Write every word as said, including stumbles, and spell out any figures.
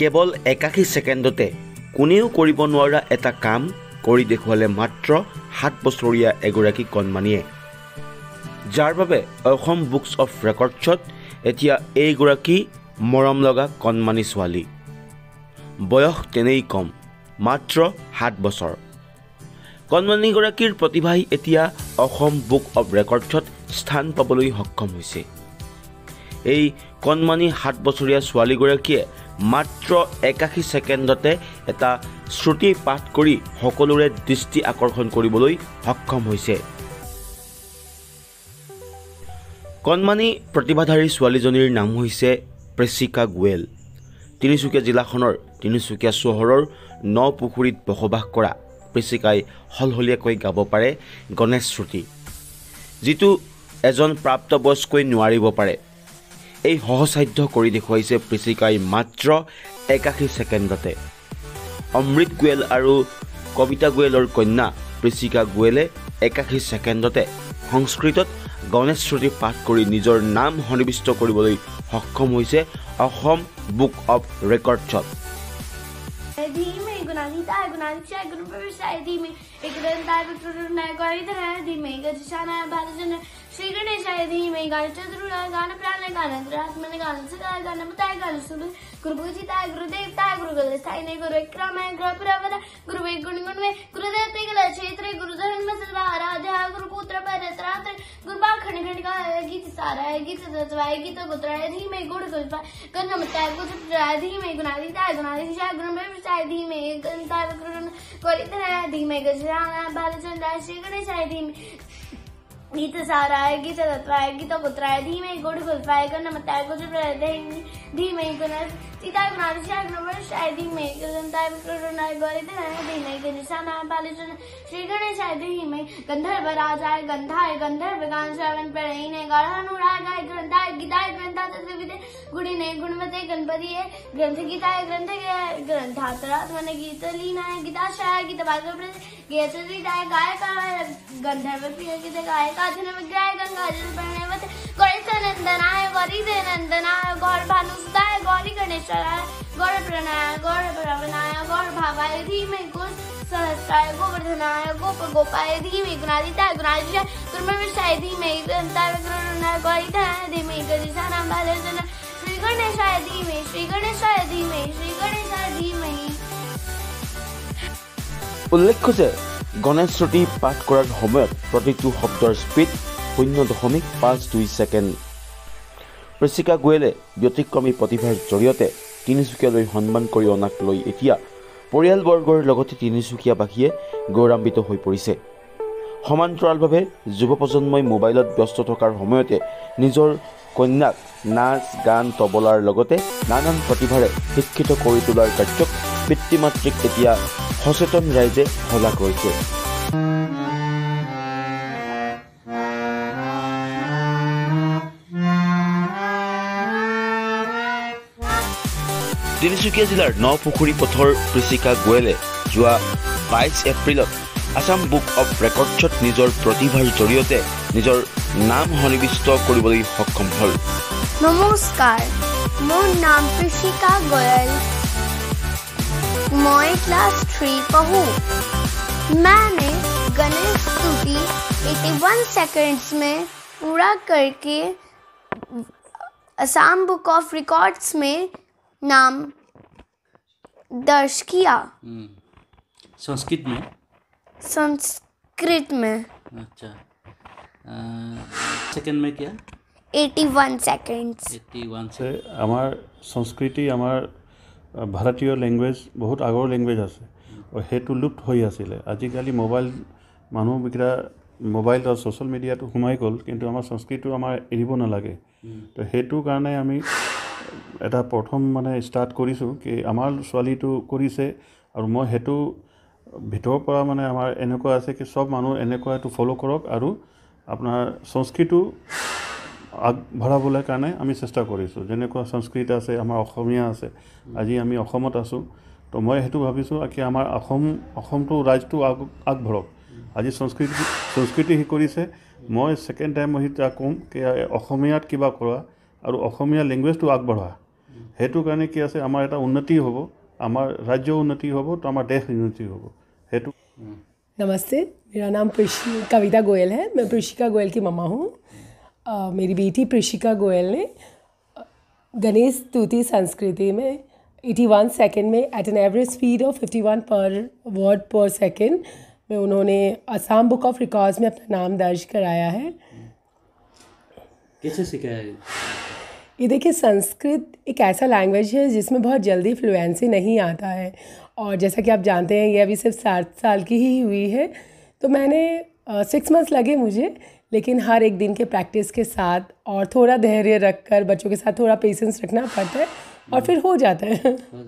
কেৱল একাশী ছেকেণ্ডতে কোনেও কৰিব নোৱাৰা এটা কাম কৰি দেখুৱালে মাত্ৰ সাত বছৰীয়া এগৰাকী কণমানিয়ে, যাৰ বাবে অসম বুকছ অফ ৰেকৰ্ডছত এতিয়া এইগৰাকী মৰম লগা কণমানি ছোৱালী। বয়স তেনেই কম, মাত্ৰ সাত বছৰ। কণমানিগৰাকীৰ প্ৰতিভাই এতিয়া অসম বুক অফ ৰেকৰ্ডছত স্থান পাবলৈ সক্ষম হৈছে। এই কণমানি সাত বছৰীয়া ছোৱালীগৰাকীয়ে মাত্ৰ একাশী ছেকেণ্ডতে এটা শ্ৰুতি পাঠ কৰি সকলোৰে দৃষ্টি আকৰ্ষণ কৰিবলৈ সক্ষম হৈছে। কণমানি প্ৰতিভাধাৰী ছোৱালীজনীৰ নাম হৈছে প্ৰেচিকা গোৱেল। তিনিচুকীয়া জিলাখনৰ তিনিচুকীয়া চহৰৰ নপুখুৰীত বসবাস কৰা প্ৰেচিকাই সলসলীয়াকৈ গাব পাৰে গণেশ শ্ৰুতি, যিটো এজন প্ৰাপ্তবয়স্কই নোৱাৰিব পাৰে। এই সহসাধ্য কৰি দেখুৱাইছে প্ৰেচিকাই মাত্ৰ একাশী ছেকেণ্ডতে। অমৃত গোৱেল আৰু কবিতা গোৱেলৰ কন্যা প্ৰেচিকা গোৱেলে একাশী ছেকেণ্ডতে সংস্কৃতত গণেশ শ্ৰুতি পাঠ কৰি নিজৰ নাম সন্নিৱিষ্ট কৰিবলৈ সক্ষম হৈছে অসম বুক অফ ৰেকৰ্ডছত। श्री गणेशाय धीमहि गानचतुराय गानप्राणाय गानंतरात्मने गानसदाय गानमताय गानसुनु गुरुपूजिताय गुरुदेवताय गुरुगलस्थाय गुरुविक्रमाय गुरुप्रवद गुरुवे गुणगुणवे गुरुदेवते गल क्षेत्रे गुरुधर्म सर्वा आराध्य गुरुपुत्र परत्रात्र गुरुबा खंड खंडिकाय गीत साराय गीत तत्वाय गीत पुत्राय धीमहि गुणगुल्पाय गणमताय गुरुपुत्राय धीमहि गुणादिताय गुणादिशाय गुरुमेवचाय धीमहि गणताय गुरुन कोरितराय धीमहि गजराय बालचंद्राय श्री गणेशाय धीमहि गीत साराय गीत तत्वाय गीत पुत्राय धीमहि गुण गुल्फाय गणमताय गुरुप्रदाय धीमहि गुण सीताय गुणादिशाय गुणवर्षाय धीमहि गणताय गुरुनाय गौरीधराय धीमहि गणेशानाय बालचन श्री गणेशाय धीमहि गंधर्व राजाय गंधाय गंधर्व गान श्रवण प्रणयिने गाढ़ानुराय गाय ग्रंथाय गीताय ग्रंथा तत्विदे गुणिने गुणवते गणपतिये ग्रंथ गीताय ग्रंथ ग्रंथातरात्मन गीत लीनाय गीताशाय गीत भागवत गीतरीताय गायकाय गंधर्व प्रिय गीत गायक अधन विग्रह गंगा जल प्रणवत गौरी नंदनाय गौरी दे नंदनाय गौर भानुसुताय गौरी गणेशाय गौर प्रणय गौर प्रवनाय गौर भावाय धीमहि गुण सहस्राय गोवर्धनाय गोप गोपाय धीमहि गुणादिताय गुणादिशाय गुरुमेवचाय धीमहि गणताय गुरुनाय गौरीधराय धीमहि गणेशानाय बालचन श्री गणेशाय धीमहि श्री गणेशाय धीमहि श्री गणेशाय धीमहि। উল্লেখ্য যে গণেশ শ্ৰুতি পাঠ কৰাৰ সময়ত প্ৰতিটো শব্দৰ স্পীড শূন্য দশমিক পাঁচ দুই ছেকেণ্ড। প্ৰেচিকা গোৱেলে ব্যতিক্ৰমী প্ৰতিভাৰ জৰিয়তে তিনিচুকীয়ালৈ সন্মান কৰি অনাক লৈ এতিয়া পৰিয়ালবৰ্গৰ লগতে তিনিচুকীয়াবাসীয়ে গৌৰৱান্বিত হৈ পৰিছে। সমান্তৰালভাৱে যুৱ প্ৰজন্মই মোবাইলত ব্যস্ত থকাৰ সময়তে নিজৰ কন্যাক নাচ গান তবলাৰ লগতে নানান প্ৰতিভাৰে শিক্ষিত কৰি তোলাৰ কাৰ্যক পিতৃ মাতৃক এতিয়া সচেতন ৰাইজে শলাগ কৰিছে। তিনিচুকীয়া জিলাৰ নপুখুৰী পথৰ প্ৰেচিকা গোৱেলে যোৱা বাইছ এপ্ৰিলত আছাম বুক অফ ৰেকৰ্ডছত নিজৰ প্ৰতিভাৰ জৰিয়তে নিজৰ নাম সন্নিৱিষ্ট কৰিবলৈ সক্ষম হ'ল। নমস্কাৰ, মোৰ নাম প্ৰেচিকা গোৱেল। मैं क्लास थ्री पढ़ूँ। मैंने गणेश स्तुति इक्यासी सेकंड्स में पूरा करके असम बुक ऑफ रिकॉर्ड्स में नाम दर्ज किया। संस्कृत में संस्कृत में अच्छा सेकंड में क्या इक्यासी सेकंड्स इक्यासी से हमार संस्कृति हमार ভাৰতীয় লেংগুৱেজ বহুত আগৰ লেংগুৱেজ আছে আৰু সেইটো লুপ্ত হৈ আছিলে। আজিকালি মোবাইল মানুহকেইটা মোবাইল আৰু ছ'চিয়েল মিডিয়াটো সোমাই গ'ল, কিন্তু আমাৰ সংস্কৃতিটো আমাৰ এৰিব নালাগে। তো সেইটো কাৰণে আমি এটা প্ৰথম মানে ষ্টাৰ্ট কৰিছোঁ কি আমাৰ ছোৱালীটো কৰিছে আৰু মই সেইটো ভিতৰৰ পৰা মানে আমাৰ এনেকুৱা আছে কি চব মানুহ এনেকুৱা এইটো ফ'ল' কৰক আৰু আপোনাৰ সংস্কৃতিটো আগবঢ়াবলৈ কাৰণে আমি চেষ্টা কৰিছোঁ। যেনেকুৱা সংস্কৃত আছে, আমাৰ অসমীয়া আছে, আজি আমি অসমত আছোঁ। তো মই সেইটো ভাবিছোঁ কি আমাৰ অসম অসমটো ৰাজ্যটো আগ আগবঢ়ক। আজি সংস্কৃতি সংস্কৃতি সি কৰিছে, মই ছেকেণ্ড টাইম মই তাক ক'ম কি অসমীয়াত কিবা কৰা আৰু অসমীয়া লেংগুৱেজটো আগবঢ়া। সেইটো কাৰণে কি আছে আমাৰ এটা উন্নতি হ'ব, আমাৰ ৰাজ্য উন্নতি হ'ব, তো আমাৰ দেশ উন্নতি হ'ব। সেইটো नमस्ते, मेरा नाम प्रिशी कविता गोयल है। मैं प्रिशिका गोयल की मम्मा हूँ। अ, मेरी बेटी प्रिशिका गोयल ने अ, गणेश स्तुति संस्कृति में इक्यासी सेकंड में at an average speed of इक्यावन पर वर्ड पर सेकंड में उन्होंने असम बुक ऑफ रिकॉर्ड्स में अपना नाम दर्ज कराया है। कैसे सीखा है? ये देखिए, संस्कृत एक ऐसा लैंग्वेज है जिसमें बहुत जल्दी फ्लुएंसी नहीं आता है, और जैसा कि आप जानते हैं ये अभी सिर्फ सात साल की ही हुई है। तो मैंने सिक्स मंथ्स लगे मुझे, लेकिन हर एक दिन के प्रैक्टिस के साथ और थोड़ा धैर्य रखकर बच्चों के साथ थोड़ा पेशेंस रखना पड़ता है और फिर हो जाता है।